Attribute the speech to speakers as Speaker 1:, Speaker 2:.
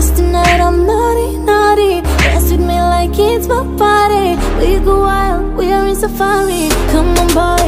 Speaker 1: 'cause tonight I'm naughty, naughty. Dance with me like it's my party. We go wild, we are in safari. Come on, boy.